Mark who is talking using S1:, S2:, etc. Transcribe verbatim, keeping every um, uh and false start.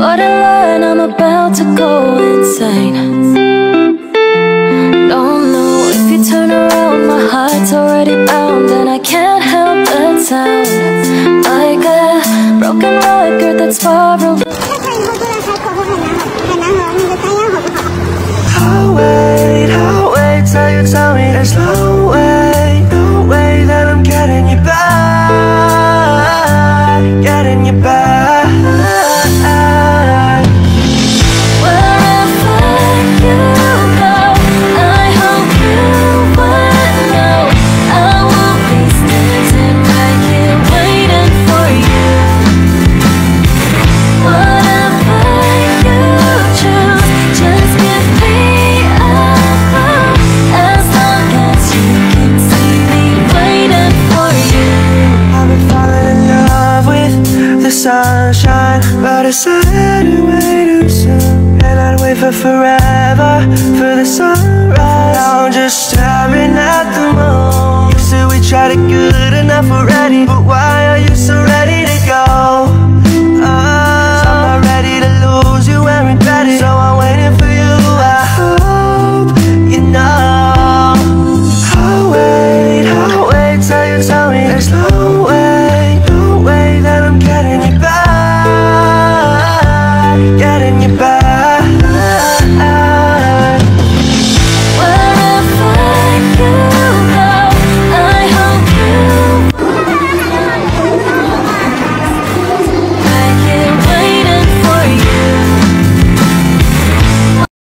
S1: Caught in line, I'm about to go insane. Don't know if you turn around, my heart's already bound, and I can't help but sound like a broken record that's far away.
S2: I'll wait, I'll wait till you tell me there's no way, no way that I'm getting you back, getting you back. Sunshine, but it's fading way too soon, and I'd wait for forever for the sunrise. Now I'm just staring at the moon. You said we tried it good enough already, but why are you so